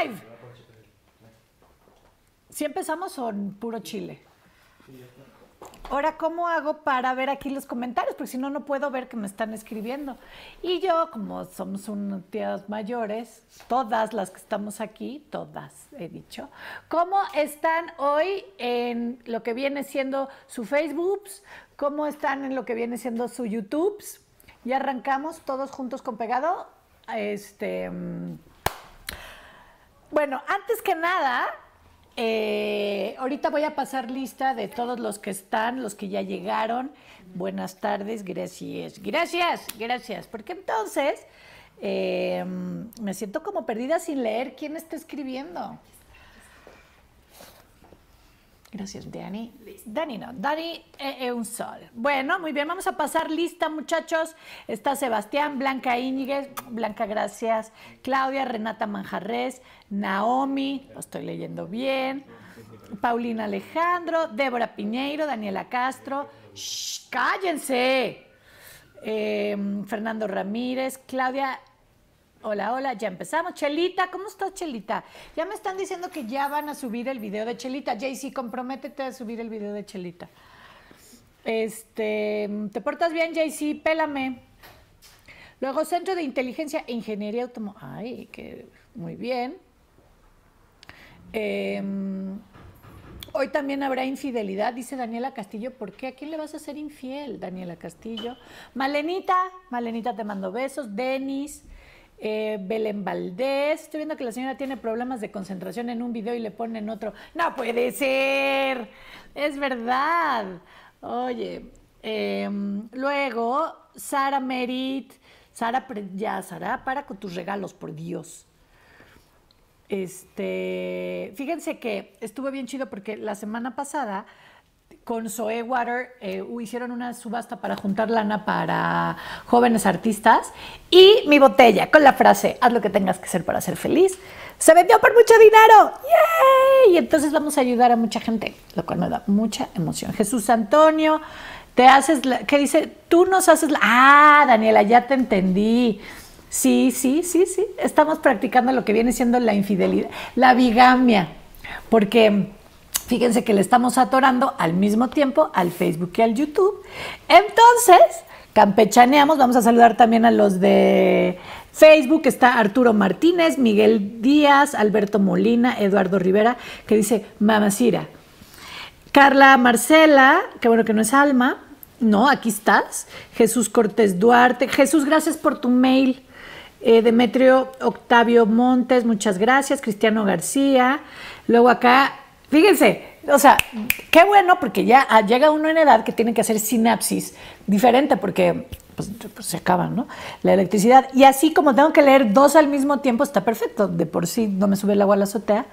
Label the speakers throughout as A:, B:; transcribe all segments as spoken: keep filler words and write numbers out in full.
A: live. ¿Sí empezamos o en puro chile? Ahora, ¿cómo hago para ver aquí los comentarios? Porque si no, no puedo ver que me están escribiendo. Y yo, como somos unos tías mayores, todas las que estamos aquí, todas he dicho, ¿cómo están hoy en lo que viene siendo su Facebook? ¿Cómo están en lo que viene siendo su YouTube? Ya arrancamos todos juntos con pegado. Este, bueno, antes que nada... Eh, ahorita voy a pasar lista de todos los que están, los que ya llegaron. Buenas tardes, gracias, gracias, gracias. Porque entonces eh, me siento como perdida sin leer quién está escribiendo. Gracias, Dani. Dani no, Dani es un sol. Bueno, muy bien, vamos a pasar lista, muchachos. Está Sebastián, Blanca Íñiguez, Blanca, gracias. Claudia, Renata Manjarres, Naomi, lo estoy leyendo bien. Paulina Alejandro, Débora Piñeiro, Daniela Castro. ¡Shh, cállense! Eh, Fernando Ramírez, Claudia. Hola, hola, ya empezamos. Chelita, ¿cómo estás, Chelita? Ya me están diciendo que ya van a subir el video de Chelita. Jaycee, comprométete a subir el video de Chelita. Este, ¿te portas bien, Jaycee? Pélame. Luego, Centro de Inteligencia e Ingeniería Automotriz. Ay, que muy bien. Eh, hoy también habrá infidelidad, dice Daniela Castillo. ¿Por qué? ¿A quién le vas a ser infiel, Daniela Castillo? Malenita, Malenita te mando besos. Denis. Eh, Belén Valdés, estoy viendo que la señora tiene problemas de concentración en un video y le ponen otro. ¡No puede ser! Es verdad. Oye, eh, luego, Sara Merit. Sara, ya, Sara, para con tus regalos, por Dios. Este, fíjense que estuvo bien chido porque la semana pasada con Zoe Water eh, hicieron una subasta para juntar lana para jóvenes artistas y mi botella con la frase, haz lo que tengas que hacer para ser feliz, se vendió por mucho dinero. ¡Yay! Y entonces vamos a ayudar a mucha gente, lo cual me da mucha emoción. Jesús Antonio, te haces, la, ¿qué dice? Tú nos haces la... Ah, Daniela, ya te entendí. Sí, sí, sí, sí. Estamos practicando lo que viene siendo la infidelidad, la bigamia, porque... Fíjense que le estamos atorando al mismo tiempo al Facebook y al YouTube. Entonces, campechaneamos. Vamos a saludar también a los de Facebook. Está Arturo Martínez, Miguel Díaz, Alberto Molina, Eduardo Rivera, que dice Mamacira. Carla Marcela, que bueno que no es Alma. No, aquí estás. Jesús Cortés Duarte. Jesús, gracias por tu mail. Eh, Demetrio Octavio Montes, muchas gracias. Cristiano García. Luego acá... Fíjense, o sea, qué bueno porque ya llega uno en edad que tiene que hacer sinapsis diferente porque pues, pues se acaban, ¿no? La electricidad. Y así como tengo que leer dos al mismo tiempo, está perfecto. De por sí no me sube el agua a la azotea.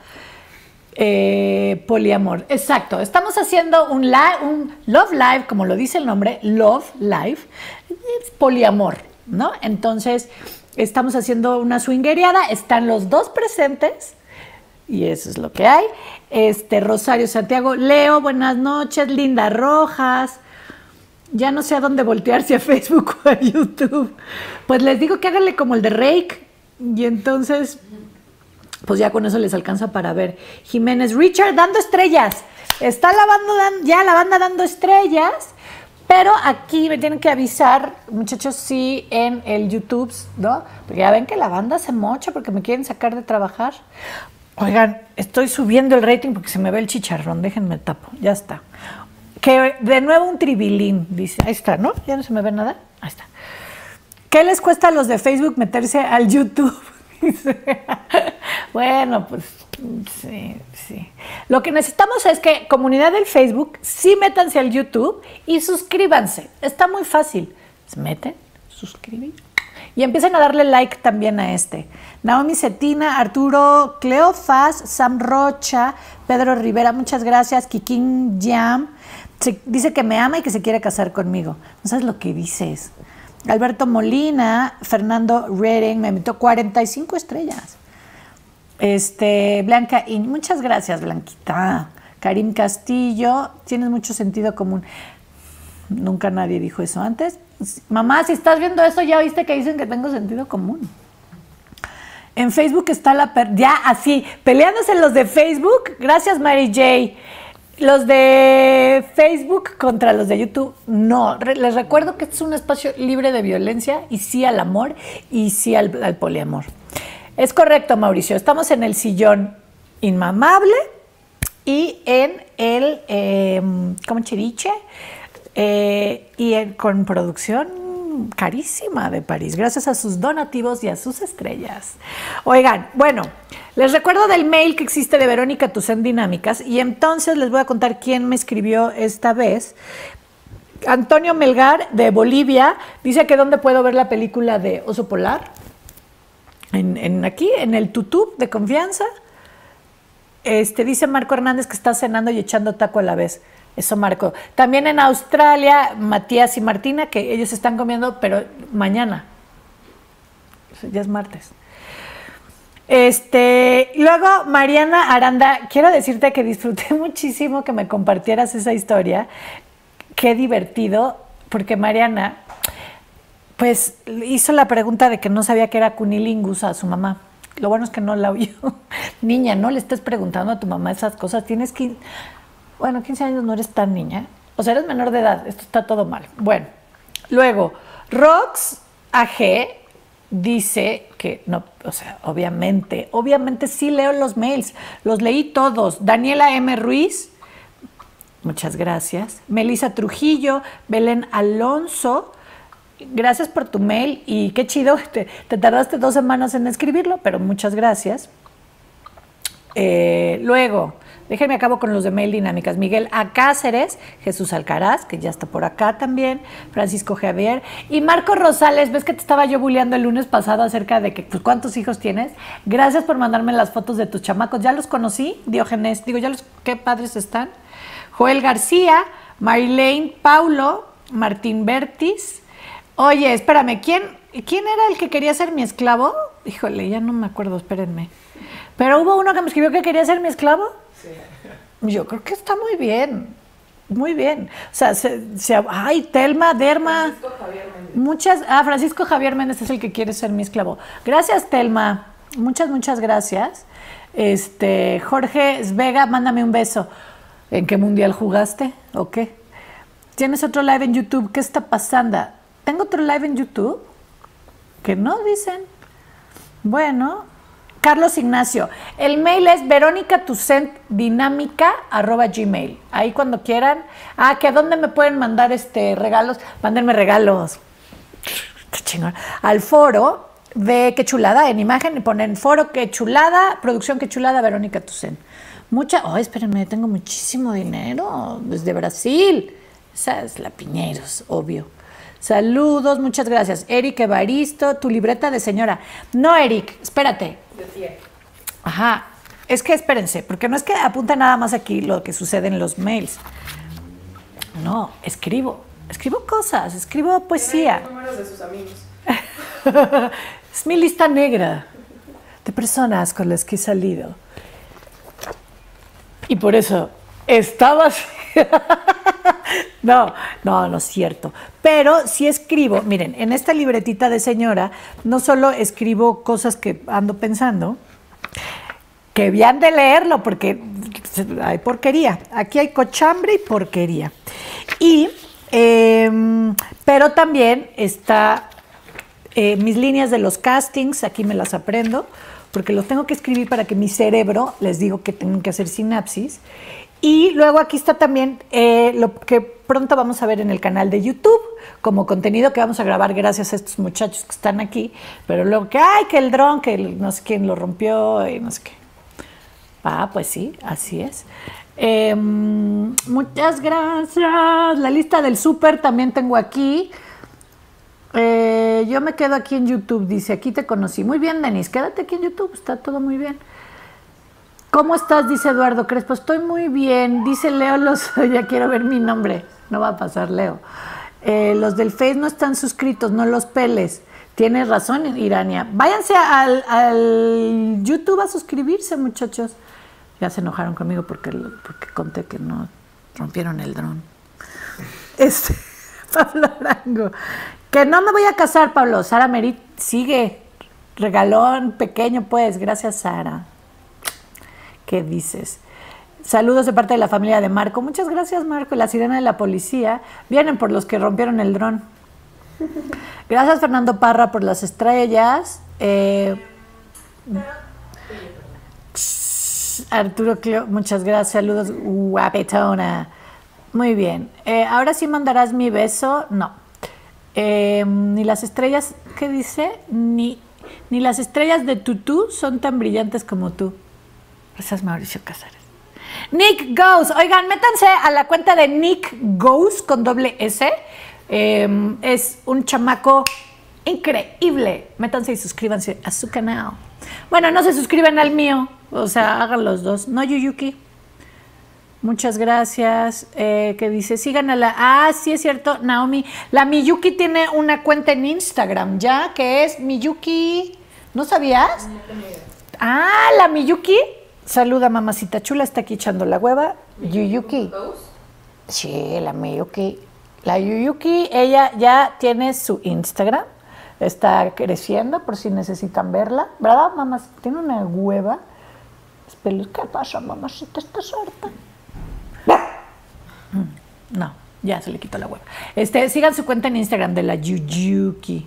A: Eh, poliamor. Exacto. Estamos haciendo un, live, un Love Live, como lo dice el nombre, Love Live, es poliamor, ¿no? Entonces, estamos haciendo una swingeriada. Están los dos presentes. Y eso es lo que hay. Este, Rosario Santiago, Leo, buenas noches. Linda Rojas. Ya no sé a dónde voltear, si a Facebook o a YouTube. Pues les digo que háganle como el de Rake. Y entonces, pues ya con eso les alcanza para ver. Jiménez, Richard dando estrellas. Está la banda, ya la banda dando estrellas. Pero aquí me tienen que avisar, muchachos, sí, en el YouTube, ¿no? Porque ya ven que la banda se mocha porque me quieren sacar de trabajar. Oigan, estoy subiendo el rating porque se me ve el chicharrón. Déjenme tapo. Ya está. Que de nuevo un tribilín, dice. Ahí está, ¿no? Ya no se me ve nada. Ahí está. ¿Qué les cuesta a los de Facebook meterse al YouTube? Bueno, pues sí, sí. Lo que necesitamos es que comunidad del Facebook, sí métanse al YouTube y suscríbanse. Está muy fácil. Se meten, suscriben. Y empiecen a darle like también a este. Naomi Cetina, Arturo Cleofas, Sam Rocha, Pedro Rivera, muchas gracias. Kikín Jam, se, dice que me ama y que se quiere casar conmigo. No sabes lo que dices. Alberto Molina, Fernando Redding, me metió cuarenta y cinco estrellas. Este, Blanca, y muchas gracias, Blanquita. Karim Castillo, tienes mucho sentido común. Nunca nadie dijo eso antes. Mamá, si estás viendo eso, ya oíste que dicen que tengo sentido común. En Facebook está la... Per ya, así, peleándose los de Facebook. Gracias, Mary J. Los de Facebook contra los de YouTube. No, Re les recuerdo que este es un espacio libre de violencia y sí al amor y sí al, al poliamor. Es correcto, Mauricio. Estamos en el sillón inmamable y en el... Eh, ¿cómo chiriche? Eh, y en, con producción carísima de París, gracias a sus donativos y a sus estrellas. Oigan, bueno, les recuerdo del mail que existe de Verónica Tucent Dinámicas y entonces les voy a contar quién me escribió esta vez. Antonio Melgar, de Bolivia, dice que dónde puedo ver la película de Oso Polar. En, en aquí, en el tutú de confianza. Este, dice Marco Hernández que está cenando y echando taco a la vez. Eso, Marco. También en Australia, Matías y Martina, que ellos están comiendo, pero mañana. Ya es martes. Este, luego, Mariana Aranda, quiero decirte que disfruté muchísimo que me compartieras esa historia. Qué divertido, porque Mariana, pues, hizo la pregunta de que no sabía que era cunilingus a su mamá. Lo bueno es que no la oyó. Niña, no le estés preguntando a tu mamá esas cosas. Tienes que... Bueno, quince años no eres tan niña. O sea, eres menor de edad. Esto está todo mal. Bueno, luego, Rox A G dice que, no, o sea, obviamente, obviamente sí leo los mails. Los leí todos. Daniela M. Ruiz, muchas gracias. Melissa Trujillo, Belén Alonso, gracias por tu mail. Y qué chido, te, te tardaste dos semanas en escribirlo, pero muchas gracias. Eh, luego... Déjenme acabo con los de mail dinámicas. Miguel A. Cáceres, Jesús Alcaraz, que ya está por acá también, Francisco Javier, y Marco Rosales. ¿Ves que te estaba yo bulleando el lunes pasado acerca de que, pues, cuántos hijos tienes? Gracias por mandarme las fotos de tus chamacos. Ya los conocí, Diógenes, digo, ya los, qué padres están. Joel García, Marilene Paulo, Martín Bertis. Oye, espérame, ¿quién, ¿quién era el que quería ser mi esclavo? Híjole, ya no me acuerdo, espérenme. Pero hubo uno que me escribió que quería ser mi esclavo. Sí. Yo creo que está muy bien, muy bien. O sea, se, se, ay, Telma, Derma. Francisco Javier Méndez. Muchas, ah, Francisco Javier Méndez es el que quiere ser mi esclavo. Gracias, Telma. Muchas, muchas gracias. Este, Jorge Vega, mándame un beso. ¿En qué mundial jugaste? ¿O qué? ¿Tienes otro live en YouTube? ¿Qué está pasando? ¿Tengo otro live en YouTube? Que no, dicen. Bueno... Carlos Ignacio, el mail es veronicatucentdinámica arroba gmail. Ahí cuando quieran. Ah, que a dónde me pueden mandar este regalos. Mándenme regalos. Qué chingón. Al foro de Qué Chulada, en imagen, y ponen foro Qué Chulada, producción Qué Chulada, Verónica Tucent. Mucha, oh, espérenme, tengo muchísimo dinero desde Brasil. Esa es la Piñeros, obvio. Saludos, muchas gracias. Eric Evaristo, tu libreta de señora. No, Eric, espérate. Decía. Ajá, es que espérense, porque no es que apunte nada más aquí lo que sucede en los mails. No, escribo, escribo cosas, escribo poesía. Tiene números de sus amigos. Es mi lista negra de personas con las que he salido. Y por eso estabas... No, no, no es cierto. Pero sí escribo, miren, en esta libretita de señora, no solo escribo cosas que ando pensando, que habían de leerlo, porque hay porquería. Aquí hay cochambre y porquería. Y, eh, pero también está eh, mis líneas de los castings, aquí me las aprendo, porque los tengo que escribir para que mi cerebro, les digo que tienen que hacer sinapsis. Y luego aquí está también eh, lo que pronto vamos a ver en el canal de YouTube, como contenido que vamos a grabar gracias a estos muchachos que están aquí, pero luego que, ay, que el dron, que el, no sé quién lo rompió y no sé qué. Ah, pues sí, así es. Eh, muchas gracias. La lista del súper también tengo aquí. Eh, yo me quedo aquí en YouTube, dice, aquí te conocí. Muy bien, Denis, quédate aquí en YouTube, está todo muy bien. ¿Cómo estás? Dice Eduardo Crespo. Estoy muy bien. Dice Leo, los, ya quiero ver mi nombre. No va a pasar, Leo. Eh, los del Face no están suscritos, no los peles. Tienes razón, Irania. Váyanse al, al YouTube a suscribirse, muchachos. Ya se enojaron conmigo porque, porque conté que no rompieron el dron. Este, Pablo Arango. Que no me voy a casar, Pablo. Sara Merit sigue regalón pequeño, pues. Gracias, Sara. ¿Qué dices? Saludos de parte de la familia de Marco. Muchas gracias, Marco. La sirena de la policía. Vienen por los que rompieron el dron. Gracias, Fernando Parra, por las estrellas. Eh, Arturo Cleo, muchas gracias. Saludos, guapetona. Muy bien. Eh, ahora sí mandarás mi beso. No. Eh, ni las estrellas, ¿qué dice? Ni, ni las estrellas de Tutú son tan brillantes como tú. Gracias, Mauricio Casares. Nick Goes. Oigan, métanse a la cuenta de Nick Goes con doble S. Eh, es un chamaco increíble. Métanse y suscríbanse a su canal. Bueno, no se suscriben al mío. O sea, hagan los dos. No, Yuyuki. Muchas gracias. Eh, ¿Qué dice? Sigan a la... Ah, sí, es cierto, Naomi. La Miyuki tiene una cuenta en Instagram ya, que es Miyuki... ¿No sabías? Ah, la Miyuki. Saluda, mamacita chula. Está aquí echando la hueva. Yuyuki. Sí, la Miyuki. La Yuyuki, ella ya tiene su Instagram. Está creciendo, por si necesitan verla. ¿Verdad, mamacita? Tiene una hueva. ¿Qué pasa, mamacita? ¿Estás harta? No, ya se le quitó la hueva. Este, sigan su cuenta en Instagram de la Yuyuki.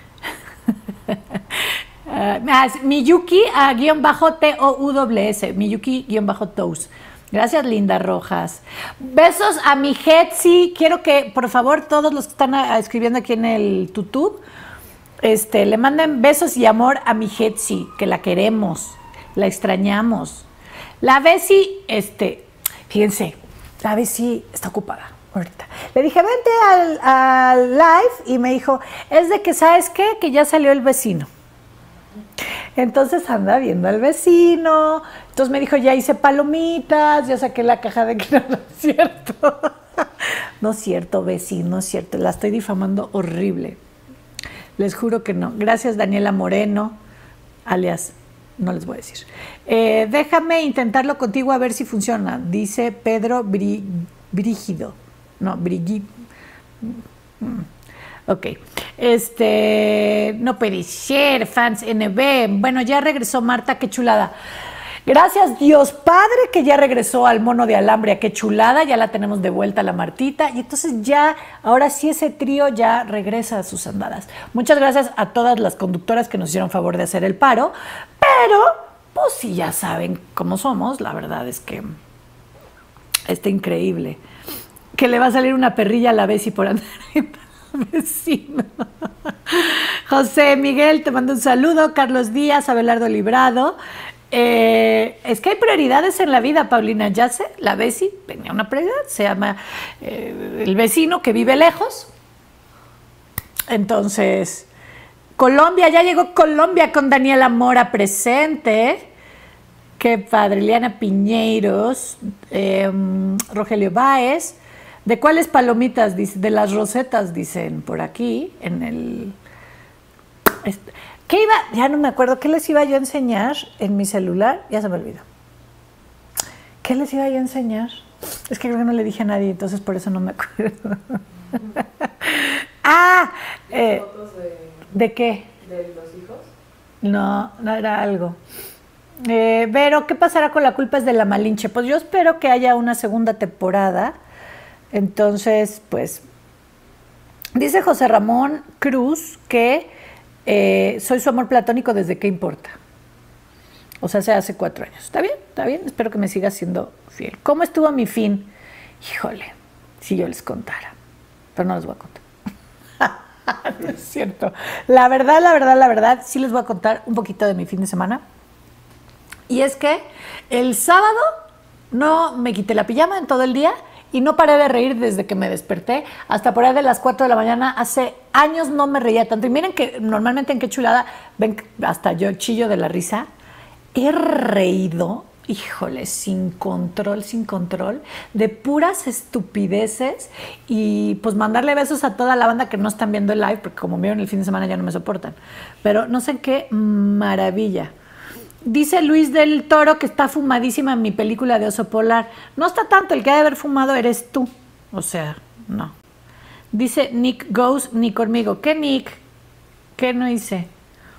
A: uh, Miyuki a uh, guión bajo T O U W S. Miyuki guión bajo Toes. Gracias, Linda Rojas. Besos a mi Hetzi. Quiero que, por favor, todos los que están a, a escribiendo aquí en el YouTube, este, le manden besos y amor a mi Hetzi, que la queremos, la extrañamos. La Bessie, este, fíjense, la Bessie está ocupada ahorita. Le dije, vente al, al live y me dijo, es de que, ¿sabes qué? Que ya salió el vecino. Entonces anda viendo al vecino. Entonces me dijo, ya hice palomitas, ya saqué la caja de que no, no es cierto. No es cierto, vecino, no es cierto. La estoy difamando horrible. Les juro que no. Gracias, Daniela Moreno, alias... No les voy a decir. Eh, déjame intentarlo contigo a ver si funciona. Dice Pedro Brí, Brígido. No, Brígido. Ok. Este. No puede ser, fans N B. Bueno, ya regresó Marta, qué chulada. Gracias, Dios Padre, que ya regresó al mono de alambre. Qué chulada. Ya la tenemos de vuelta, la Martita. Y entonces ya, ahora sí, ese trío ya regresa a sus andadas. Muchas gracias a todas las conductoras que nos hicieron favor de hacer el paro. Pero, pues sí, ya saben cómo somos. La verdad es que está increíble. Que le va a salir una perrilla a la Bessie por andar en el vecino. José Miguel, te mando un saludo. Carlos Díaz, Abelardo Librado. Eh, es que hay prioridades en la vida, Paulina. Ya sé, la Bessie tenía una prioridad. Se llama eh, el vecino que vive lejos. Entonces... Colombia, ya llegó Colombia con Daniela Mora presente. Qué padre. Liana Piñeiros, eh, Rogelio Báez. ¿De cuáles palomitas? Dice, de las rosetas, dicen por aquí. En el. ¿Qué iba? Ya no me acuerdo. ¿Qué les iba yo a enseñar en mi celular? Ya se me olvidó. ¿Qué les iba yo a enseñar? Es que creo que no le dije a nadie, entonces por eso no me acuerdo. ah, eh, ¿de qué?
B: ¿De los hijos?
A: No, no era algo. Eh, Vero, ¿qué pasará con La culpa es de la Malinche? Pues yo espero que haya una segunda temporada. Entonces, pues, dice José Ramón Cruz que eh, soy su amor platónico desde qué importa. O sea, hace cuatro años. ¿Está bien? ¿Está bien? Espero que me siga siendo fiel. ¿Cómo estuvo mi fin? Híjole, si yo les contara. Pero no les voy a contar. No es cierto. La verdad, la verdad, la verdad, sí les voy a contar un poquito de mi fin de semana. Y es que el sábado no me quité la pijama en todo el día y no paré de reír desde que me desperté hasta por ahí de las cuatro de la mañana. Hace años no me reía tanto. Y miren que normalmente en Qué Chulada, ven, hasta yo chillo de la risa. He reído, híjole, sin control, sin control, de puras estupideces y pues mandarle besos a toda la banda que no están viendo el live, porque como vieron el fin de semana ya no me soportan. Pero no sé qué maravilla. Dice Luis del Toro que está fumadísima en mi película de Oso Polar. No está tanto, el que ha de haber fumado eres tú. O sea, no. Dice Nick Goes, ni conmigo. ¿Qué Nick? ¿Qué no hice?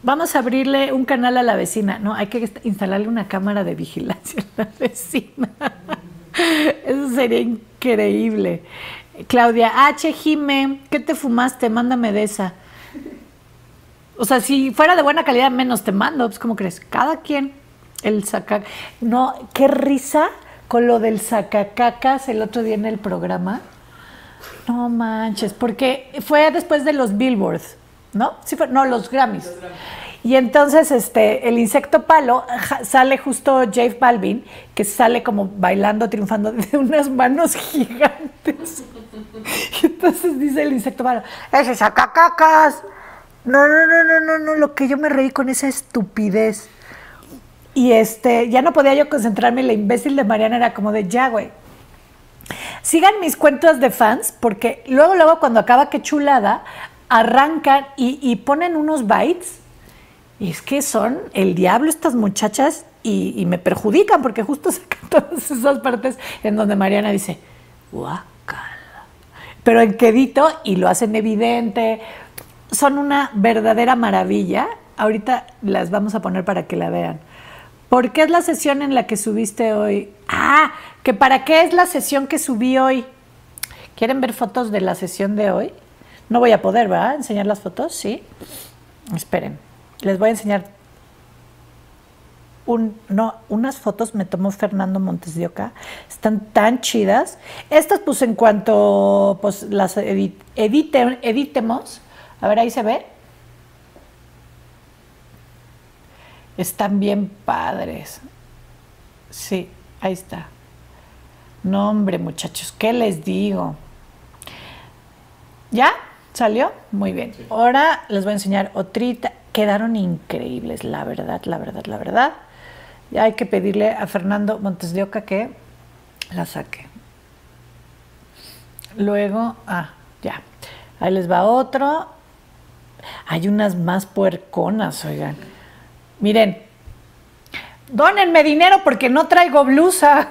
A: vamos a abrirle un canal a la vecina. No, hay que instalarle una cámara de vigilancia a la vecina. Eso sería increíble. Claudia H. Jime, ¿qué te fumaste? Mándame de esa. O sea, si fuera de buena calidad, menos te mando. Pues, ¿cómo crees? Cada quien. El saca... No, qué risa con lo del sacacacas el otro día en el programa. No manches, porque fue después de los Billboards, ¿no? Sí fue, no, los Grammys. Los Grammys. Y entonces este, el insecto palo, sale justo J Balvin, que sale como bailando, triunfando de unas manos gigantes. Y entonces dice el insecto palo, ¡ese sacacacas! No, no, no, no, no, no, lo que yo me reí con esa estupidez. Y este, ya no podía yo concentrarme, la imbécil de Mariana era como de, ya, güey. Sigan mis cuentas de fans, porque luego, luego, cuando acaba Qué Chulada, arrancan y, y ponen unos bytes. Y es que son el diablo estas muchachas y, y me perjudican, porque justo sacan todas esas partes en donde Mariana dice, guácala. Pero en quedito, y lo hacen evidente. Son una verdadera maravilla. Ahorita las vamos a poner para que la vean. ¿Por qué es la sesión en la que subiste hoy? Ah, que para qué es la sesión que subí hoy. ¿Quieren ver fotos de la sesión de hoy? No voy a poder, ¿verdad? ¿Enseñar las fotos? Sí. Esperen. Les voy a enseñar un, no, unas fotos. Me tomó Fernando Montes de Oca. Están tan chidas. Estas, pues, en cuanto pues, las edit, edite, editemos. A ver, ahí se ve. Están bien padres. Sí, ahí está. No, hombre, muchachos, ¿qué les digo? ¿Ya? ¿Salió? Muy bien. Sí. Ahora les voy a enseñar otrita. Quedaron increíbles, la verdad, la verdad, la verdad. Ya hay que pedirle a Fernando Montes de Oca que la saque. Luego, ah, ya. Ahí les va otro. Hay unas más puerconas, oigan. Miren, dónenme dinero porque no traigo blusa.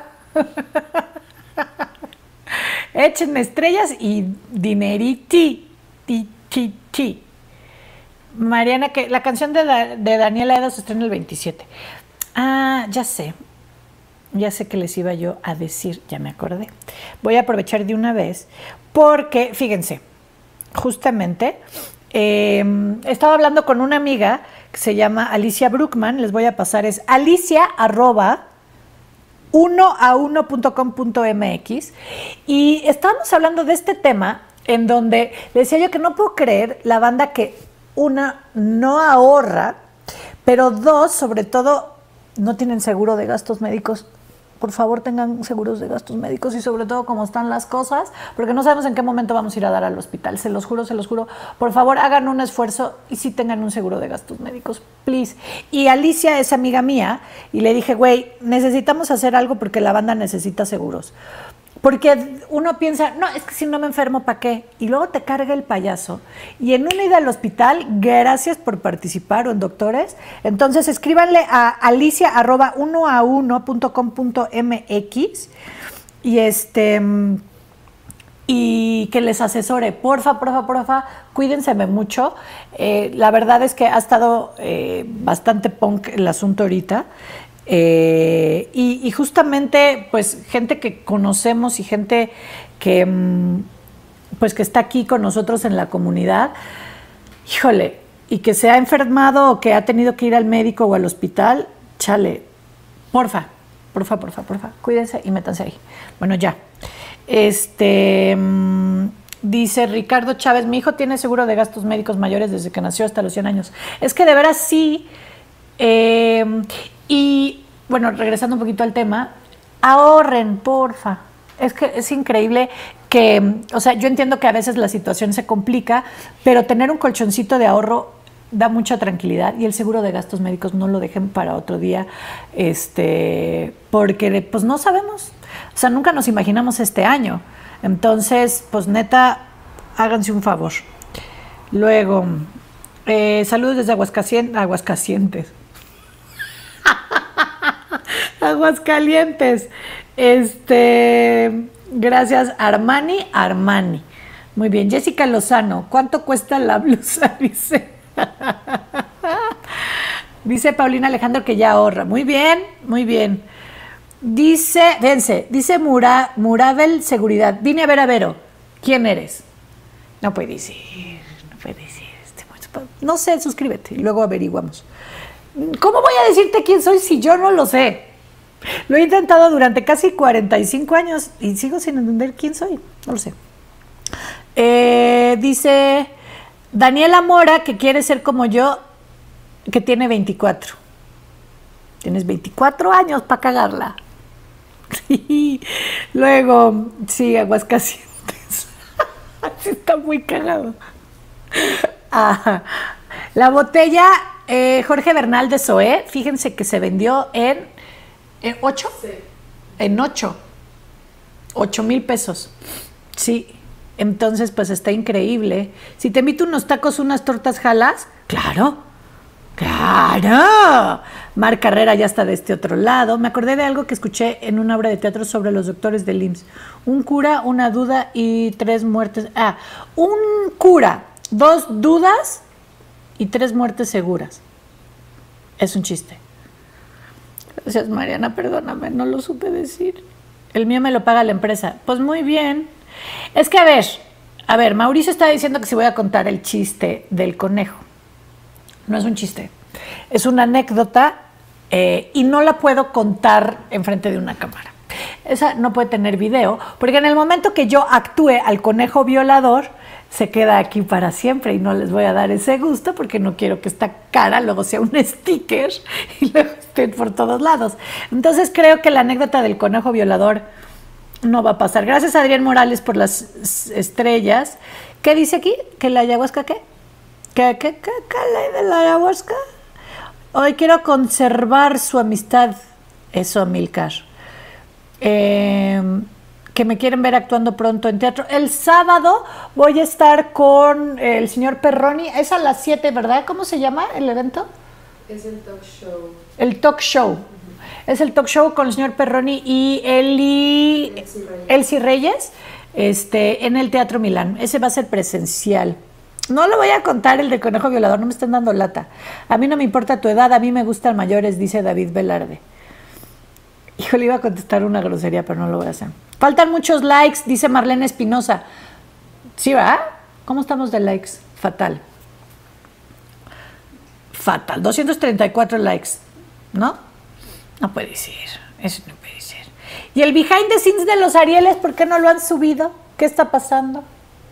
A: Échenme estrellas y dineriti, ti, ti, ti. Mariana, que la canción de, da, de Daniela Edo se estrena el veintisiete. Ah, ya sé. Ya sé que les iba yo a decir, ya me acordé. Voy a aprovechar de una vez porque, fíjense, justamente eh, estaba hablando con una amiga que se llama Alicia Bruckman. Les voy a pasar, es alicia arroba uno a uno punto com punto m x, y estábamos hablando de este tema en donde le decía yo que no puedo creer la banda que, una, no ahorra, pero dos, sobre todo, no tienen seguro de gastos médicos. Por favor, tengan seguros de gastos médicos y sobre todo cómo están las cosas, porque no sabemos en qué momento vamos a ir a dar al hospital. Se los juro, se los juro. Por favor, hagan un esfuerzo y sí tengan un seguro de gastos médicos, please. Y Alicia es amiga mía y le dije, güey, necesitamos hacer algo porque la banda necesita seguros. Porque uno piensa, no, es que si no me enfermo, ¿para qué? Y luego te carga el payaso. Y en una ida al hospital, gracias por participar, o en doctores. Entonces, escríbanle a alicia arroba uno a uno punto com punto m x y, este, y que les asesore. Porfa, porfa, porfa, cuídense mucho. Eh, la verdad es que ha estado eh, bastante punk el asunto ahorita. Eh, y, y justamente pues gente que conocemos y gente que pues que está aquí con nosotros en la comunidad, híjole, y que se ha enfermado o que ha tenido que ir al médico o al hospital, chale, porfa, porfa, porfa, porfa, cuídense y métanse ahí. Bueno, ya. Este dice Ricardo Chávez, mi hijo tiene seguro de gastos médicos mayores desde que nació hasta los cien años. Es que de veras sí. Eh, y bueno, regresando un poquito al tema, ahorren, porfa. Es que es increíble que, o sea, yo entiendo que a veces la situación se complica, pero tener un colchoncito de ahorro da mucha tranquilidad, y el seguro de gastos médicos no lo dejen para otro día, este, porque pues no sabemos, o sea, nunca nos imaginamos este año. Entonces, pues neta, háganse un favor. Luego, eh, saludos desde Aguascalientes, Aguascalientes. Aguascalientes. Este, gracias Armani, Armani. Muy bien, Jessica Lozano, ¿cuánto cuesta la blusa? Dice. Dice Paulina Alejandro que ya ahorra. Muy bien, muy bien. Dice, fíjense, dice Mura, Murabel Seguridad. Vine a ver a Vero. ¿Quién eres? No puede decir, no puede decir. Este, no sé, suscríbete y luego averiguamos. ¿Cómo voy a decirte quién soy si yo no lo sé? Lo he intentado durante casi cuarenta y cinco años y sigo sin entender quién soy. No lo sé. Eh, dice Daniela Mora que quiere ser como yo, que tiene veinticuatro. Tienes veinticuatro años para cagarla. Sí. Luego, sí, Aguascalientes. Sí, está muy cagado. Ah, la botella eh, Jorge Bernal de Zoé, fíjense que se vendió en, ¿en ocho? Sí. En ocho. Ocho mil pesos. Sí. Entonces, pues está increíble. Si te invito unos tacos, unas tortas, ¿jalas? Claro. ¡Claro! Mar Carrera ya está de este otro lado. Me acordé de algo que escuché en una obra de teatro sobre los doctores del I M S S. Un cura, una duda y tres muertes. Ah, un cura, dos dudas y tres muertes seguras. Es un chiste. Gracias, Mariana, perdóname, no lo supe decir. El mío me lo paga la empresa. Pues muy bien. Es que, a ver, a ver, Mauricio está diciendo que si voy a contar el chiste del conejo. No es un chiste, es una anécdota eh, y no la puedo contar enfrente de una cámara. Esa no puede tener video, porque en el momento que yo actúe al conejo violador, se queda aquí para siempre y no les voy a dar ese gusto porque no quiero que esta cara luego sea un sticker y luego esté por todos lados. Entonces creo que la anécdota del conejo violador no va a pasar. Gracias a Adrián Morales por las estrellas. ¿Qué dice aquí? ¿Que la ayahuasca qué? ¿Qué, qué, qué, qué ley de la ayahuasca? Hoy quiero conservar su amistad. Eso, Amilcar. Eh, que me quieren ver actuando pronto en teatro. El sábado voy a estar con el señor Perroni. Es a las siete, ¿verdad? ¿Cómo se llama el evento?
B: Es el talk show.
A: El talk show. Uh-huh. Es el talk show con el señor Perroni y Eli, Elsie Reyes, Elsie Reyes este, en el Teatro Milán. Ese va a ser presencial. No le voy a contar el de conejo violador, no me estén dando lata. A mí no me importa tu edad, a mí me gustan mayores, dice David Velarde. Hijo, le iba a contestar una grosería, pero no lo voy a hacer. Faltan muchos likes, dice Marlene Espinosa. ¿Sí, va? ¿Cómo estamos de likes? Fatal. Fatal. doscientos treinta y cuatro likes, ¿no? No puede ser, eso no puede ser. ¿Y el behind the scenes de los Arieles, por qué no lo han subido? ¿Qué está pasando?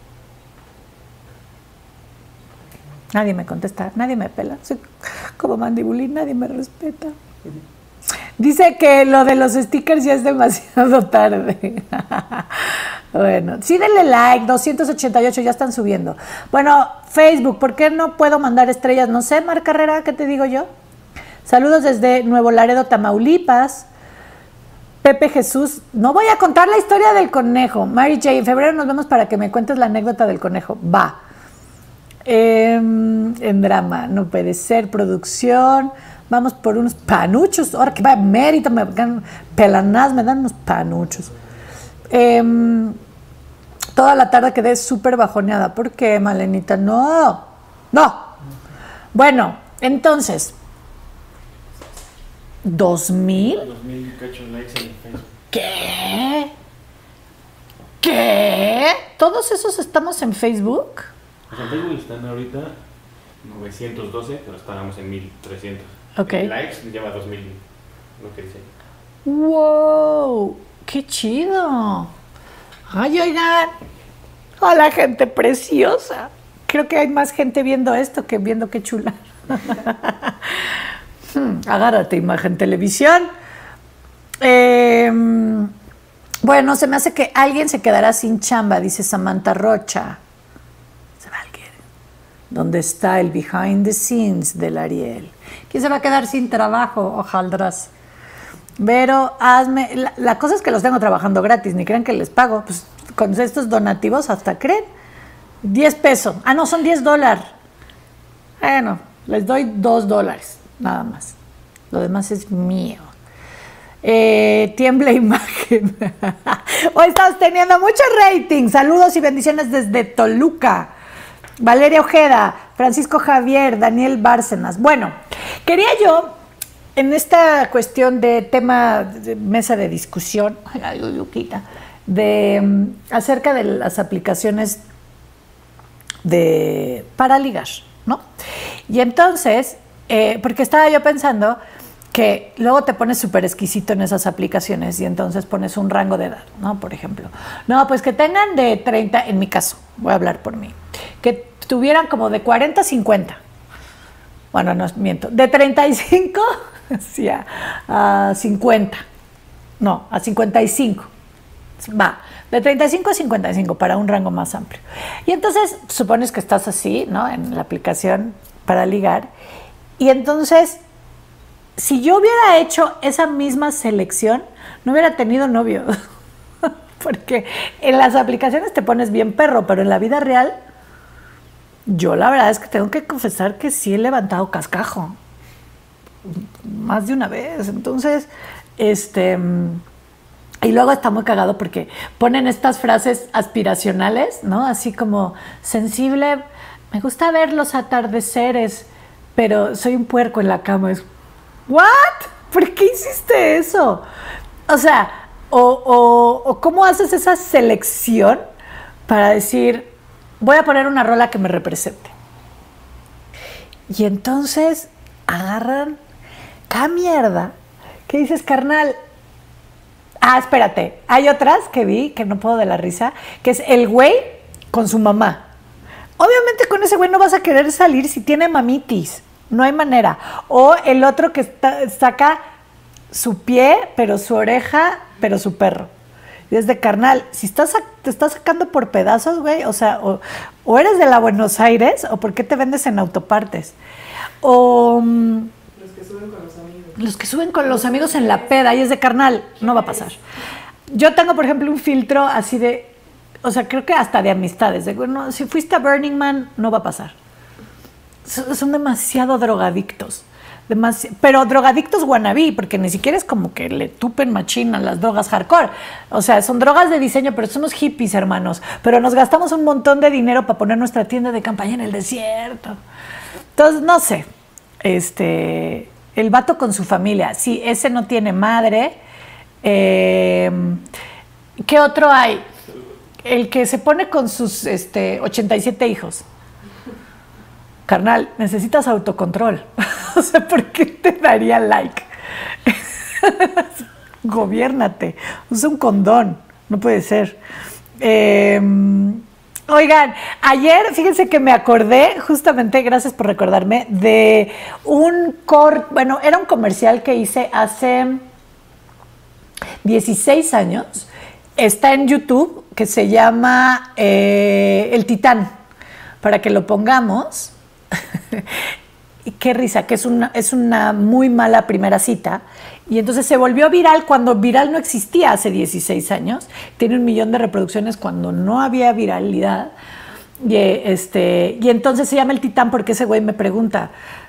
A: Nadie me contesta, nadie me pela. Soy como mandibulín, nadie me respeta. Dice que lo de los stickers ya es demasiado tarde. Bueno, sí denle like, doscientos ochenta y ocho ya están subiendo. Bueno, Facebook, ¿por qué no puedo mandar estrellas? No sé, Mar Carrera, ¿qué te digo yo? Saludos desde Nuevo Laredo, Tamaulipas. Pepe Jesús, no voy a contar la historia del conejo. Mary J, en febrero nos vemos para que me cuentes la anécdota del conejo. Va. Eh, en drama, no puede ser. Producción, vamos por unos panuchos. Ahora que va mérito, me dan pelanás, me dan unos panuchos. Eh, toda la tarde quedé súper bajoneada. ¿Por qué, Malenita? No, no. Bueno, entonces, ¿dos mil?
C: Dos mil cacho likes en Facebook.
A: ¿Qué? ¿Qué? ¿Todos esos estamos en Facebook?
C: Pues en Facebook están ahorita novecientos doce, pero estábamos en mil trescientos.
A: Ok.
C: En likes lleva dos mil, lo que dice.
A: ¡Wow! ¡Qué chido! ¡Ay, oigan! ¡Hola, gente preciosa! Creo que hay más gente viendo esto que viendo qué chula. hmm, agárrate, Imagen Televisión. Eh, bueno, se me hace que alguien se quedará sin chamba, dice Samantha Rocha. ¿Dónde está el behind the scenes del Ariel? ¿Quién se va a quedar sin trabajo? Ojaldras. Pero hazme... La, la cosa es que los tengo trabajando gratis, ni crean que les pago. Pues con estos donativos hasta creen. diez pesos. Ah, no, son diez dólares. Bueno, les doy dos dólares, nada más. Lo demás es mío. Eh, tiembla Imagen. Hoy estamos teniendo mucho rating. Saludos y bendiciones desde Toluca. Valeria Ojeda, Francisco Javier, Daniel Bárcenas. Bueno, Quería yo, en esta cuestión de tema, de mesa de discusión, ay, Yuquita, de um, acerca de las aplicaciones de para ligar, ¿no? Y entonces, eh, porque estaba yo pensando que luego te pones súper exquisito en esas aplicaciones y entonces pones un rango de edad, ¿no? Por ejemplo. No, pues que tengan de treinta, en mi caso, voy a hablar por mí, que tuvieran como de cuarenta a cincuenta. Bueno, no, miento. De treinta y cinco sí, a, a cincuenta. No, a cincuenta y cinco. Va, de treinta y cinco a cincuenta y cinco para un rango más amplio. Y entonces supones que estás así, ¿no? En la aplicación para ligar. Y entonces, si yo hubiera hecho esa misma selección, no hubiera tenido novio. Porque en las aplicaciones te pones bien perro, pero en la vida real, yo la verdad es que tengo que confesar que sí he levantado cascajo. Más de una vez. Entonces, este... Y luego está muy cagado porque ponen estas frases aspiracionales, ¿no? Así como, sensible, me gusta ver los atardeceres, pero soy un puerco en la cama. Es, ¿what? ¿Por qué hiciste eso? O sea, o, o, o ¿cómo haces esa selección para decir, voy a poner una rola que me represente? Y entonces agarran cada mierda que dices, carnal. Ah, espérate, hay otras que vi, que no puedo de la risa, que es el güey con su mamá. Obviamente con ese güey no vas a querer salir si tiene mamitis, no hay manera. O el otro que está, saca su pie, pero su oreja, pero su perro. Y es de carnal, si estás, te estás sacando por pedazos, güey, o sea, o, o eres de la Buenos Aires, o ¿por qué te vendes en autopartes? O...
B: Los que suben con los amigos.
A: Los que suben con los amigos en la peda y es de carnal, no va a pasar. Yo tengo, por ejemplo, un filtro así de, o sea, creo que hasta de amistades. De, bueno, si fuiste a Burning Man, no va a pasar. Son, son demasiado drogadictos. Demasi pero drogadictos wannabe, porque ni siquiera es como que le tupen machín a las drogas hardcore. O sea, son drogas de diseño, pero somos hippies, hermanos. Pero nos gastamos un montón de dinero para poner nuestra tienda de campaña en el desierto. Entonces, no sé. Este... El vato con su familia. Sí, ese no tiene madre. Eh, ¿Qué otro hay? El que se pone con sus este, ochenta y siete hijos. Carnal, necesitas autocontrol. O sea, ¿por qué te daría like? Gobiérnate. Usa un condón. No puede ser. Eh, Oigan, ayer, fíjense que me acordé, justamente, gracias por recordarme, de un cort, bueno, era un comercial que hice hace dieciséis años, está en YouTube, que se llama eh, El Titán, para que lo pongamos. Y qué risa, que es una, es una muy mala primera cita. Y entonces se volvió viral cuando viral no existía hace dieciséis años. Tiene un millón de reproducciones cuando no había viralidad. Y, este, y entonces se llama El Titán porque ese güey me pregunta,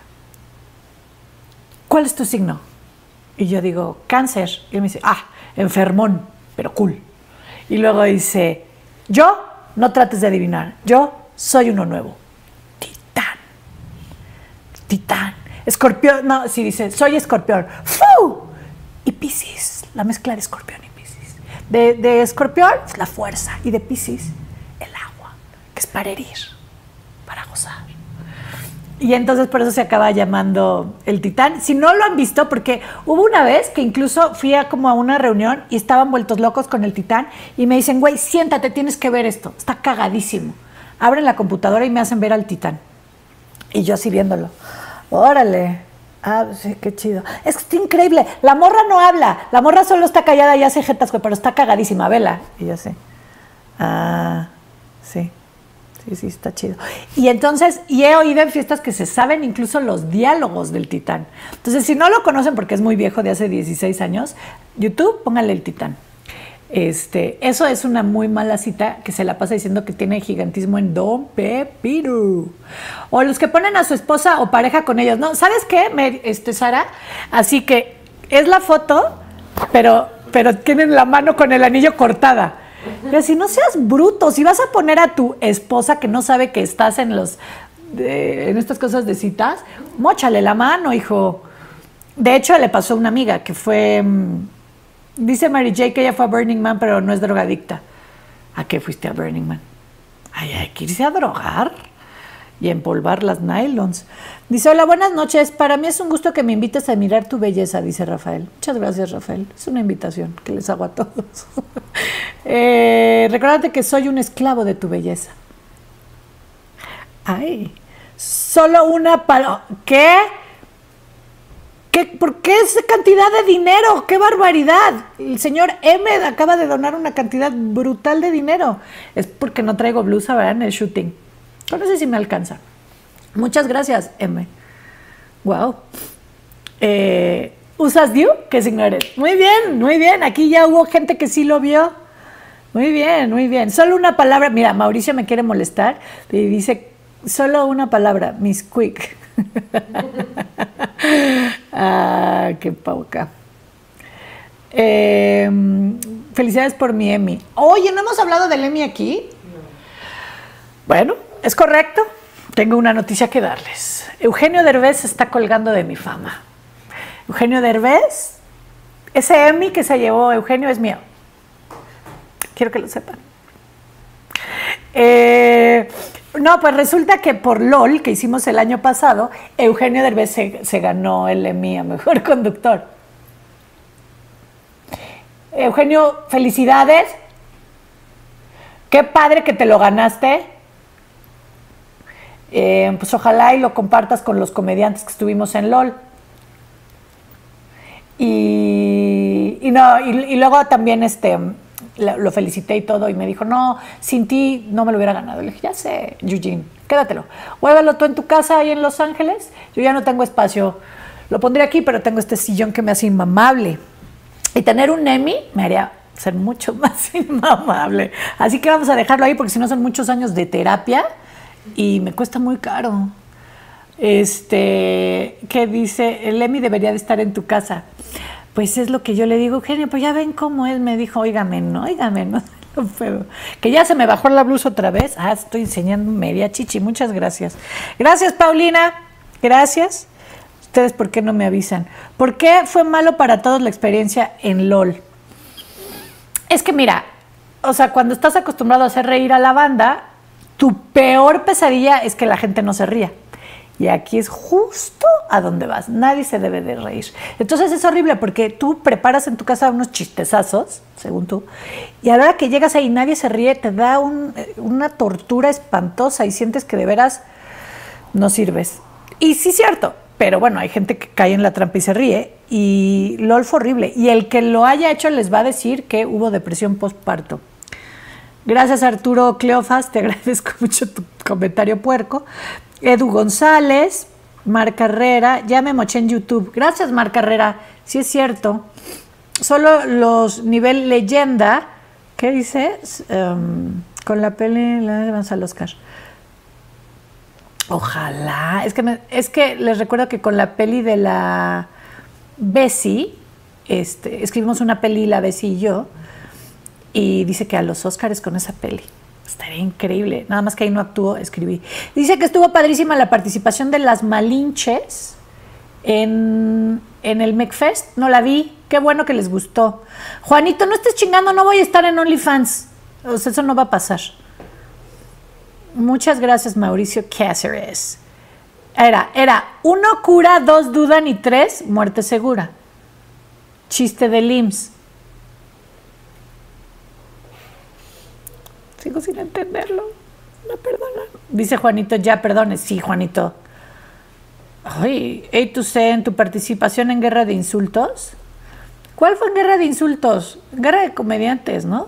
A: ¿cuál es tu signo? Y yo digo, cáncer. Y él me dice, ah, enfermón, pero cool. Y luego dice, yo, no trates de adivinar, yo soy uno nuevo. Titán. Titán. Escorpión, no, sí dice, soy escorpión. ¡Fu! Y Piscis, la mezcla de escorpión y Piscis. De, de escorpión, la fuerza. Y de Piscis, el agua, que es para herir, para gozar. Y entonces por eso se acaba llamando El Titán. Si no lo han visto, porque hubo una vez que incluso fui a como a una reunión y estaban vueltos locos con El Titán y me dicen, güey, siéntate, tienes que ver esto. Está cagadísimo. Abren la computadora y me hacen ver al Titán. Y yo así viéndolo. Órale. Ah, sí, qué chido. Es que está increíble. La morra no habla. La morra solo está callada y hace jetas, pero está cagadísima. Vela. Y yo sé. Ah, sí. Sí, sí, está chido. Y entonces, y he oído en fiestas que se saben incluso los diálogos del Titán. Entonces, si no lo conocen porque es muy viejo, de hace dieciséis años, YouTube, pónganle El Titán. Este, eso es una muy mala cita que se la pasa diciendo que tiene gigantismo en Don Pepino. O los que ponen a su esposa o pareja con ellos. No, ¿sabes qué, Mer, este, Sara? Así que es la foto, pero, pero tienen la mano con el anillo cortada. Pero si no seas bruto, si vas a poner a tu esposa que no sabe que estás en los de, en estas cosas de citas, móchale la mano, hijo. De hecho, le pasó a una amiga que fue, dice Mary J que ella fue a Burning Man, pero no es drogadicta. ¿A qué fuiste a Burning Man? Ay, hay que irse a drogar y empolvar las nylons. Dice, hola, buenas noches. Para mí es un gusto que me invites a mirar tu belleza, dice Rafael. Muchas gracias, Rafael. Es una invitación que les hago a todos. eh, recuérdate que soy un esclavo de tu belleza. Ay, solo una palabra. ¿Qué? ¿Qué? ¿Por qué esa cantidad de dinero? ¡Qué barbaridad! El señor M acaba de donar una cantidad brutal de dinero. Es porque no traigo blusa, ¿verdad? En el shooting. Yo no sé si me alcanza. Muchas gracias, M. Wow. Eh, ¿Usas Diu? ¿Qué signo eres? Muy bien, muy bien. Aquí ya hubo gente que sí lo vio. Muy bien, muy bien. Solo una palabra. Mira, Mauricio me quiere molestar y dice, solo una palabra, Miss Quick. Ah, qué pauca. Eh, felicidades por mi Emmy. Oye, ¿no hemos hablado del Emmy aquí? No. Bueno, es correcto. Tengo una noticia que darles. Eugenio Derbez se está colgando de mi fama. Eugenio Derbez, ese Emmy que se llevó Eugenio es mío. Quiero que lo sepan. Eh... No, pues resulta que por LOL, que hicimos el año pasado, Eugenio Derbez se, se ganó el Emmy a Mejor Conductor. Eugenio, felicidades. Qué padre que te lo ganaste. Eh, pues ojalá y lo compartas con los comediantes que estuvimos en LOL. Y, y, no, y, y luego también este... lo felicité y todo, y me dijo, no, sin ti no me lo hubiera ganado. Le dije, ya sé, Eugene, quédatelo. Guárdalo tú en tu casa ahí en Los Ángeles. Yo ya no tengo espacio. Lo pondré aquí, pero tengo este sillón que me hace inmamable. Y tener un Emmy me haría ser mucho más inmamable. Así que vamos a dejarlo ahí, porque si no son muchos años de terapia y me cuesta muy caro. Este, ¿qué dice? El Emmy debería de estar en tu casa. Pues es lo que yo le digo, Eugenio, pues ya ven cómo es. Me dijo, óigame, no, óigame, no. Que ya se me bajó la blusa otra vez. Ah, estoy enseñando media chichi. Muchas gracias. Gracias, Paulina. Gracias. ¿Ustedes por qué no me avisan? ¿Por qué fue malo para todos la experiencia en LOL? Es que mira, o sea, cuando estás acostumbrado a hacer reír a la banda, tu peor pesadilla es que la gente no se ría. Y aquí es justo a donde vas. Nadie se debe de reír. Entonces es horrible porque tú preparas en tu casa unos chistezazos, según tú, y a la hora que llegas ahí nadie se ríe, te da un, una tortura espantosa y sientes que de veras no sirves. Y sí es cierto, pero bueno, hay gente que cae en la trampa y se ríe, y LOL fue horrible. Y el que lo haya hecho les va a decir que hubo depresión postparto. Gracias, Arturo Cleofas, te agradezco mucho tu comentario puerco. Edu González, Mar Carrera, ya me moché en YouTube. Gracias, Mar Carrera, sí es cierto. Solo los nivel leyenda, ¿qué dices? Um, con la peli, la vamos al Oscar. Ojalá, es que, me, es que les recuerdo que con la peli de la Bessie, este, escribimos una peli, la Bessie y yo, y dice que a los Oscars con esa peli. Estaría increíble. Nada más que ahí no actuó, escribí. Dice que estuvo padrísima la participación de las Malinches en, en el McFest. No la vi. Qué bueno que les gustó. Juanito, no estés chingando, no voy a estar en OnlyFans. O sea, eso no va a pasar. Muchas gracias, Mauricio Cáceres. Era, era, uno cura, dos dudan y tres, muerte segura. Chiste del I M S S. Sigo sin entenderlo. No, perdona. Dice Juanito, ya, perdone. Sí, Juanito. Ay, A to C, en tu participación en Guerra de Insultos. ¿Cuál fue en Guerra de Insultos? Guerra de Comediantes, ¿no?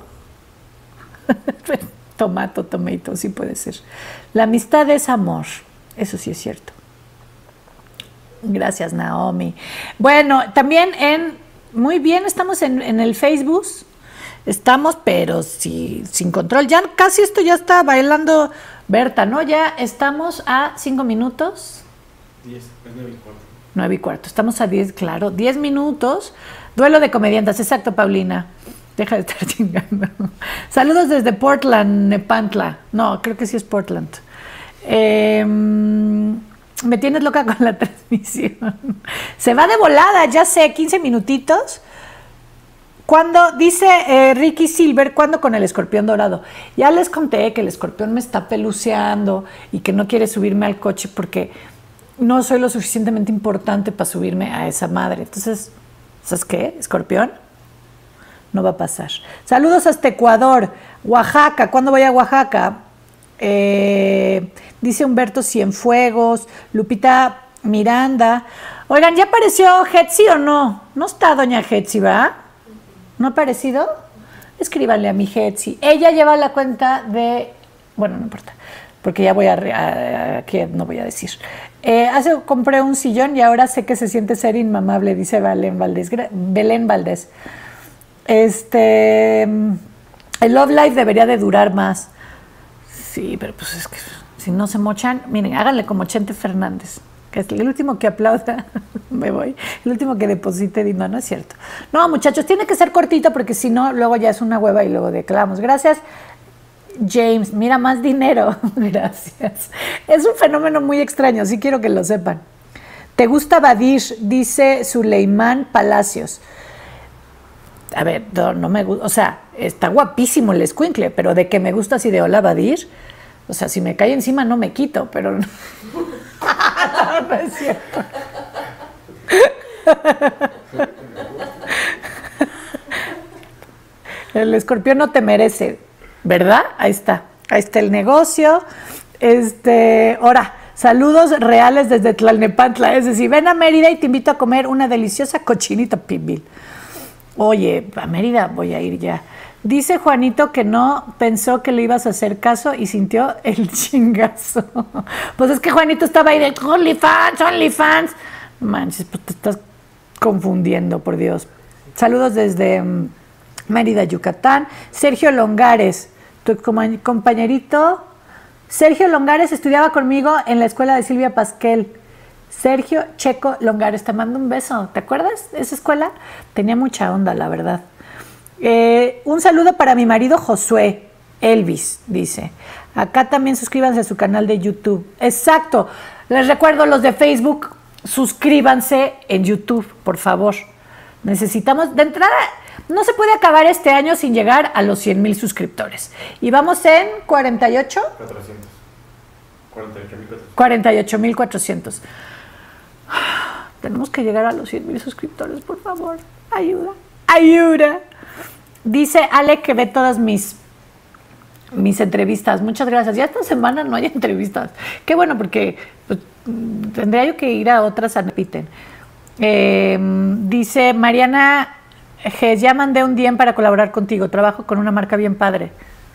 A: Tomato, tomato, sí puede ser. La amistad es amor. Eso sí es cierto. Gracias, Naomi. Bueno, también en... Muy bien, estamos en, en el Facebook. Estamos, pero sí, sin control. Ya casi esto ya está bailando Berta, ¿no? Ya estamos a cinco minutos.
C: Diez, es nueve y cuarto.
A: Nueve y cuarto. Estamos a diez, claro. Diez minutos. Duelo de comediantes. Exacto, Paulina. Deja de estar chingando. Saludos desde Portland, Nepantla. No, creo que sí es Portland. Eh, me tienes loca con la transmisión. Se va de volada, ya sé, quince minutitos. Cuando, dice eh, Ricky Silver, ¿cuándo con el escorpión dorado? Ya les conté que el escorpión me está peluceando y que no quiere subirme al coche porque no soy lo suficientemente importante para subirme a esa madre. Entonces, ¿sabes qué? Escorpión, no va a pasar. Saludos hasta Ecuador, Oaxaca. ¿Cuándo voy a Oaxaca? Eh, dice Humberto Cienfuegos, Lupita Miranda. Oigan, ¿ya apareció Hetzi o no? No está doña Hetzi, ¿va? ¿No ha aparecido? Escríbanle a mi Hetzi. Ella lleva la cuenta de... Bueno, no importa, porque ya voy a... a, a ¿qué? No voy a decir. Eh, hace compré un sillón y ahora sé que se siente ser inmamable, dice Belén Valdés. Belén Valdés. Este... El Love Life debería de durar más. Sí, pero pues es que si no se mochan... Miren, háganle como Chente Fernández. Que es el último que aplauda, me voy, el último que deposite, no, no es cierto. No, muchachos, tiene que ser cortito porque si no, luego ya es una hueva y luego declaramos. Gracias, James. Mira, más dinero. Gracias. Es un fenómeno muy extraño, sí quiero que lo sepan. ¿Te gusta Badir? Dice Suleimán Palacios. A ver, no, no me gusta, o sea, está guapísimo el escuincle, pero de que me gusta así de hola Badir, o sea, si me cae encima no me quito, pero... No. No, no es cierto. El escorpión no te merece, ¿verdad? Ahí está, ahí está el negocio. Este, ahora, saludos reales desde Tlalnepantla, es decir, ven a Mérida y te invito a comer una deliciosa cochinita pibil. Oye, a Mérida voy a ir ya. Dice Juanito que no pensó que le ibas a hacer caso y sintió el chingazo. Pues es que Juanito estaba ahí de OnlyFans, OnlyFans. Manches, pues te estás confundiendo, por Dios. Saludos desde um, Mérida, Yucatán. Sergio Longares, tu compañerito. Sergio Longares estudiaba conmigo en la escuela de Silvia Pasquel. Sergio Checo Longares, te mando un beso. ¿Te acuerdas de esa escuela? Tenía mucha onda, la verdad. Eh, un saludo para mi marido Josué, Elvis, dice. Acá también suscríbanse a su canal de YouTube. Exacto. Les recuerdo los de Facebook, suscríbanse en YouTube, por favor. Necesitamos, de entrada, no se puede acabar este año sin llegar a los cien mil suscriptores. Y vamos en cuarenta y ocho.
C: cuatrocientos.
A: cuarenta y ocho mil cuatrocientos. Tenemos que llegar a los cien mil suscriptores, por favor. Ayuda, ayuda. Dice Ale que ve todas mis, mis entrevistas. Muchas gracias. Ya esta semana no hay entrevistas. Qué bueno, porque pues, tendría yo que ir a otras a Nepiten. Eh, dice Mariana G, ya mandé un D M para colaborar contigo. Trabajo con una marca bien padre.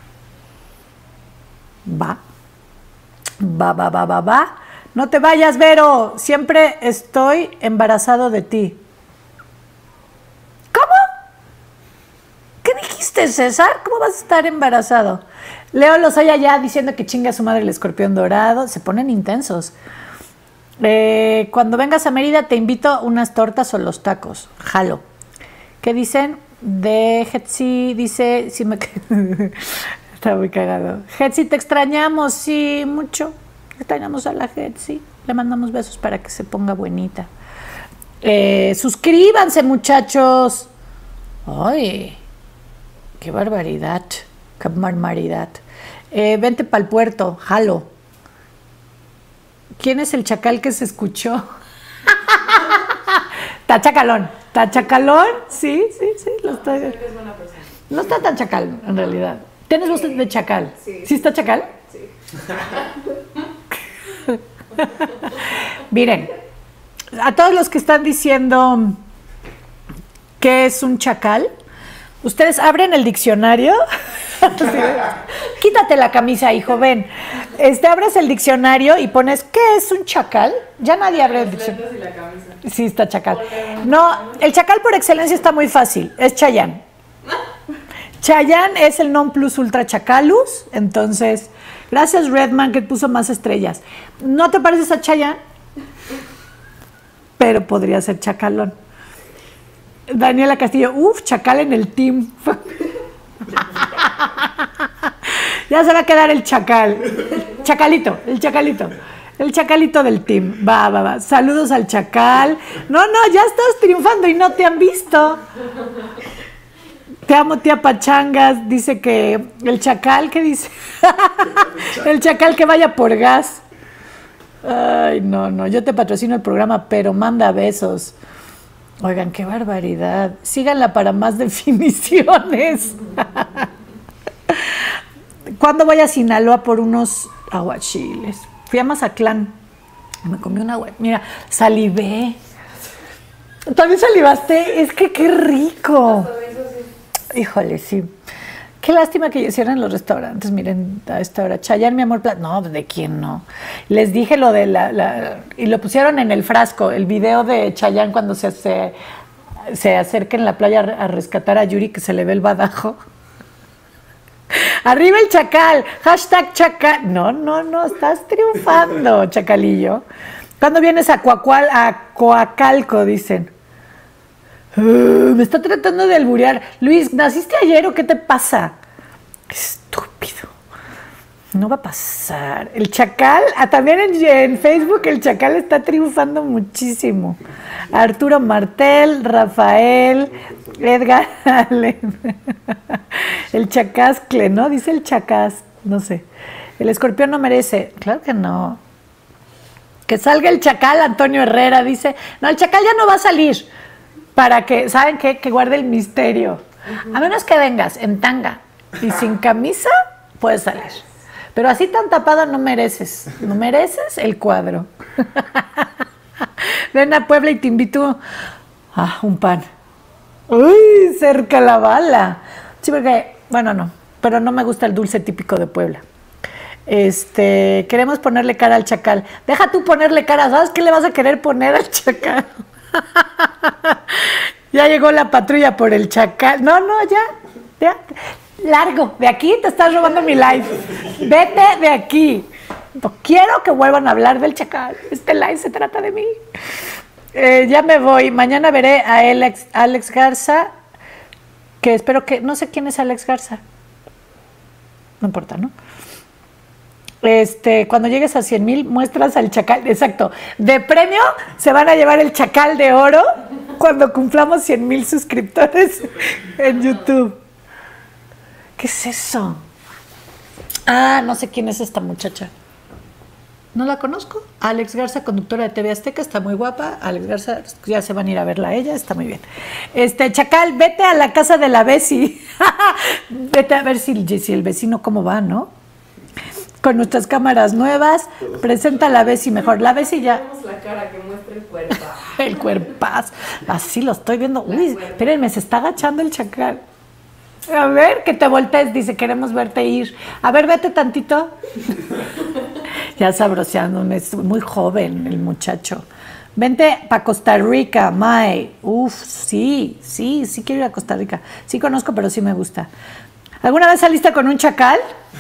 A: Va. Va, va, va, va, va. No te vayas, Vero. Siempre estoy embarazado de ti. ¿Cómo? ¿Qué dijiste, César? ¿Cómo vas a estar embarazado? Leo Lozoya ya diciendo que chinga a su madre el escorpión dorado. Se ponen intensos. Eh, cuando vengas a Mérida te invito a unas tortas o los tacos. Jalo. ¿Qué dicen? De Hetzi dice... Si me... Está muy cagado. Hetzi, te extrañamos, sí, mucho. Extrañamos a la Hetzi. Le mandamos besos para que se ponga buenita. Eh, suscríbanse, muchachos. Ay, qué barbaridad. Qué barbaridad. Eh, vente para el puerto, jalo. ¿Quién es el chacal que se escuchó? Está chacalón. ¿Está chacalón? Sí, sí, sí. Lo está... No está tan chacal, en realidad. ¿Tienes voz de chacal?
B: Sí.
A: ¿Sí está chacal?
B: Sí.
A: Miren, a todos los que están diciendo que es un chacal, ustedes abren el diccionario. Sí. Quítate la camisa, hijo, ven. Este, abres el diccionario y pones ¿qué es un chacal? Ya nadie abre el diccionario.
B: Y la camisa.
A: Sí, está chacal. No, el chacal por excelencia está muy fácil, es Chayanne. Chayanne es el non plus ultra chacalus, entonces, gracias Redman que puso más estrellas. ¿No te pareces a Chayanne? Pero podría ser chacalón. Daniela Castillo, uff, chacal en el team. Ya se va a quedar el chacal. chacalito, el chacalito. El chacalito del team. Va, va, va. Saludos al chacal. No, no, ya estás triunfando y no te han visto. Te amo, tía Pachangas. Dice que el chacal, ¿qué dice? El chacal que vaya por gas. Ay, no, no. Yo te patrocino el programa, pero manda besos. Oigan, qué barbaridad. Síganla para más definiciones. ¿Cuándo voy a Sinaloa por unos aguachiles? Fui a Mazatlán, me comí una agua. Mira, salivé. ¿También salivaste? Es que qué rico. Híjole, sí. Qué lástima que cierren los restaurantes, miren, a esta hora. Chayanne, mi amor, no, ¿de quién no? Les dije lo de la, la... Y lo pusieron en el frasco, el video de Chayanne cuando se, se, se acerca en la playa a rescatar a Yuri, que se le ve el badajo. Arriba el chacal, hashtag chacal. No, no, no, estás triunfando, chacalillo. ¿Cuándo vienes a, Coacual, a Coacalco? Dicen. Uh, me está tratando de alburear. Luis, ¿naciste ayer o qué te pasa? Estúpido. No va a pasar. El chacal, ah, también en, en Facebook el chacal está triunfando muchísimo. Arturo Martel, Rafael, Edgar Allen. El chacascle, ¿no? Dice el chacas, no sé. El escorpión no merece. Claro que no. Que salga el chacal, Antonio Herrera dice. No, el chacal ya no va a salir. Para que, ¿saben qué? Que guarde el misterio. A menos que vengas en tanga y sin camisa, puedes salir. Pero así tan tapado no mereces. No mereces el cuadro. Ven a Puebla y te invito a un pan. Uy, cerca la bala. Sí, porque, bueno, no, pero no me gusta el dulce típico de Puebla. Este, queremos ponerle cara al chacal. Deja tú ponerle cara, ¿sabes qué le vas a querer poner al chacal? Ya llegó la patrulla por el chacal. No, no, ya, ya. Largo, de aquí te estás robando mi live. Vete de aquí. No quiero que vuelvan a hablar del chacal. Este live se trata de mí. Eh, ya me voy. Mañana veré a Alex, Alex Garza, que espero que... No sé quién es Alex Garza. No importa, ¿no? Este, cuando llegues a cien mil, muestras al chacal. Exacto. De premio se van a llevar el chacal de oro cuando cumplamos cien mil suscriptores en YouTube. ¿Qué es eso? Ah, no sé quién es esta muchacha. ¿No la conozco? Alex Garza, conductora de T V Azteca, está muy guapa. Alex Garza, ya se van a ir a verla a ella, está muy bien. Este, chacal, vete a la casa de la Bessie. Vete a ver si, si el vecino cómo va, ¿no? Con nuestras cámaras nuevas, presenta a la Bessie mejor. La Bessie ya...
B: la cara que muestra el cuerpo.
A: El cuerpaz. Así lo estoy viendo. Uy, espérenme, se está agachando el chacal. A ver, que te voltees, dice, queremos verte ir. A ver, vete tantito. Ya sabroseándome, es muy joven el muchacho. Vente para Costa Rica, Mae. Uf, sí, sí, sí quiero ir a Costa Rica. Sí conozco, pero sí me gusta. ¿Alguna vez saliste con un chacal?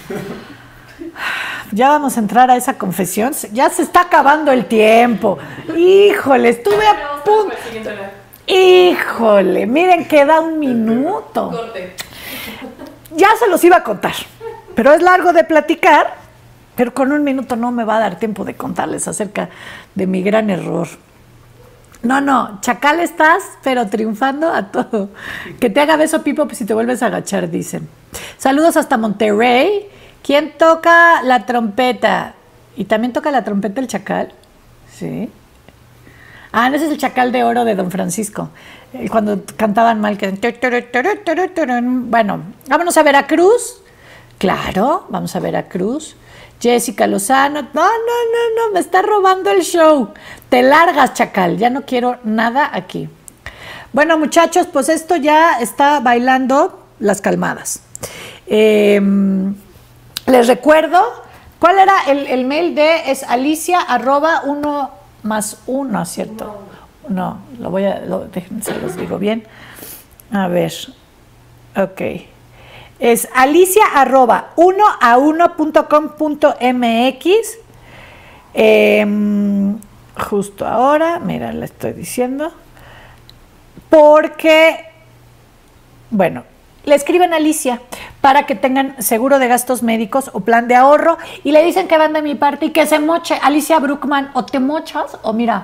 A: Ya vamos a entrar a esa confesión. Ya se está acabando el tiempo. Híjole, estuve a punto. Híjole, miren, queda un minuto. Ya se los iba a contar, pero es largo de platicar, pero con un minuto no me va a dar tiempo de contarles acerca de mi gran error. No, no, chacal estás, pero triunfando a todo. Que te haga beso, Pipo, pues si te vuelves a agachar, dicen. Saludos hasta Monterrey. ¿Quién toca la trompeta? ¿Y también toca la trompeta el chacal? Sí. Ah, ese es el chacal de oro de Don Francisco. Cuando cantaban mal, que... Bueno, vámonos a Veracruz. Claro, vamos a Veracruz. Jessica Lozano. No, no, no, no, me está robando el show. Te largas, chacal. Ya no quiero nada aquí. Bueno, muchachos, pues esto ya está bailando las calmadas. Eh, les recuerdo, ¿cuál era el, el mail de? Es alicia arroba uno más uno, ¿cierto? No, lo voy a, lo, déjenme, se los digo bien. A ver, ok. Es alicia arroba uno a uno punto com punto mx. Eh, justo ahora, mira, le estoy diciendo. Porque, bueno, le escriben a Alicia, para que tengan seguro de gastos médicos o plan de ahorro y le dicen que van de mi parte y que se moche. Alicia Bruckman, o te mochas o mira.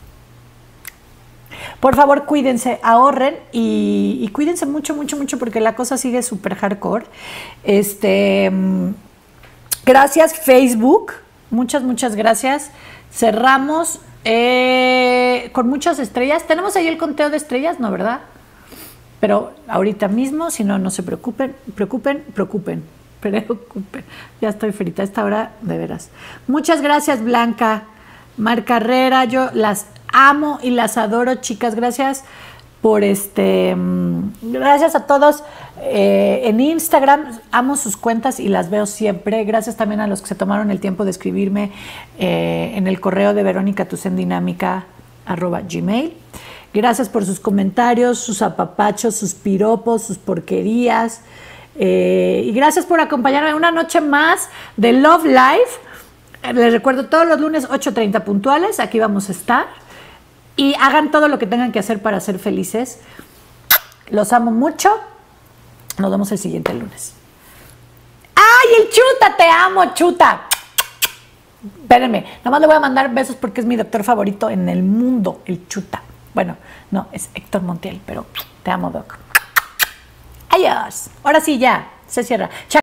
A: Por favor, cuídense, ahorren y, y cuídense mucho, mucho, mucho porque la cosa sigue súper hardcore. Este, gracias Facebook, muchas, muchas gracias. Cerramos eh, con muchas estrellas. ¿Tenemos ahí el conteo de estrellas? No, ¿verdad? Pero ahorita mismo, si no, no se preocupen, preocupen, preocupen, preocupen. Ya estoy frita a esta hora, de veras. Muchas gracias, Blanca, Mar Carrera, yo las amo y las adoro, chicas. Gracias por este, gracias a todos eh, en Instagram, amo sus cuentas y las veo siempre. Gracias también a los que se tomaron el tiempo de escribirme eh, en el correo de Verónica Tucendinámica arroba gmail. Gracias por sus comentarios, sus apapachos, sus piropos, sus porquerías. Eh, y gracias por acompañarme una noche más de Love Life. Les recuerdo, todos los lunes ocho treinta puntuales, aquí vamos a estar. Y hagan todo lo que tengan que hacer para ser felices. Los amo mucho. Nos vemos el siguiente lunes. ¡Ay, el Chuta! ¡Te amo, Chuta! Espérenme, nada más le voy a mandar besos porque es mi doctor favorito en el mundo, el Chuta. Bueno, no, es Héctor Montiel, pero te amo, Doc. Adiós. Ahora sí, ya, se cierra.